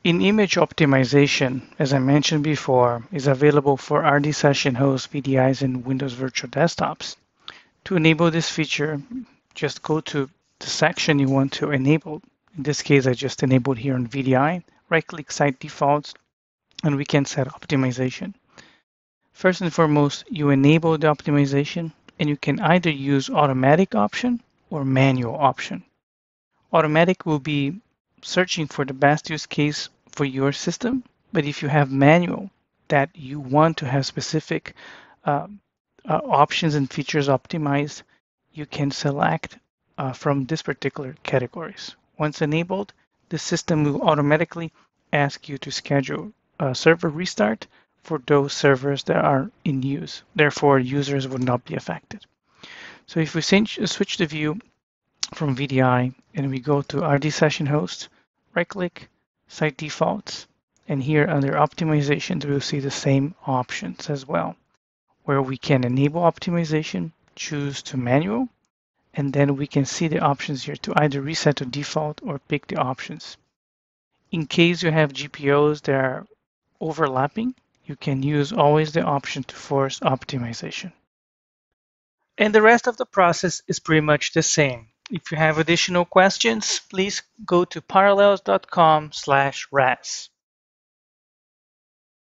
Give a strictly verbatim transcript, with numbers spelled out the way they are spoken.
In-image optimization, as I mentioned before, is available for R D Session Host V D Is and Windows Virtual Desktops. To enable this feature, just go to the section you want to enable. In this case, I just enabled here on V D I. Right-click Site Defaults, and we can set optimization. First and foremost, you enable the optimization, and you can either use automatic option or manual option. Automatic will be searching for the best use case for your system, but if you have manual that you want to have specific uh, uh, options and features optimized, you can select uh, from this particular categories. Once enabled, the system will automatically ask you to schedule a server restart for those servers that are in use. Therefore, users would not be affected. So if we switch the view from V D I and we go to R D Session Host, right-click, Site Defaults, and here under Optimizations, we'll see the same options as well, where we can enable optimization, choose to manual, and then we can see the options here to either reset to default or pick the options. In case you have G P Os that are overlapping, you can use always the option to force optimization. And the rest of the process is pretty much the same. If you have additional questions, please go to parallels dot com slash ras.